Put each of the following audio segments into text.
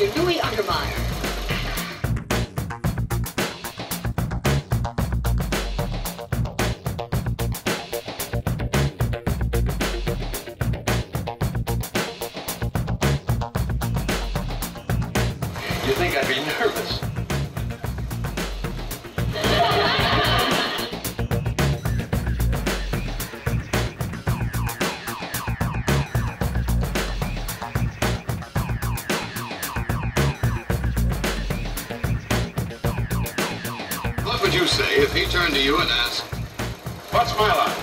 Mr. Louis Untermeyer. You think I'd be nervous? What would you say if he turned to you and asked, "What's my line?"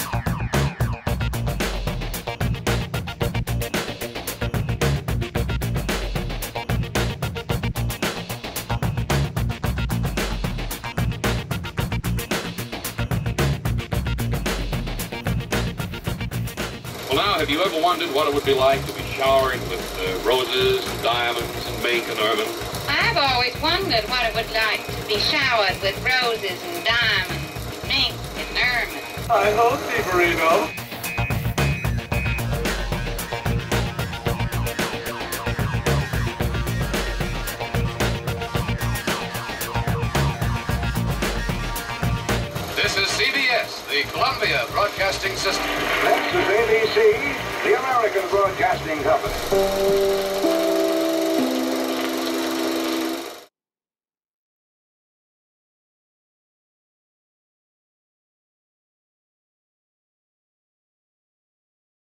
Well, now, have you ever wondered what it would be like to be showered with roses and diamonds and mink and ermine? I've always wondered what it would like to be showered with roses and diamonds, mink and ermine. I hope, Severino. This is CBS, the Columbia Broadcasting System. Next is ABC, the American Broadcasting Company.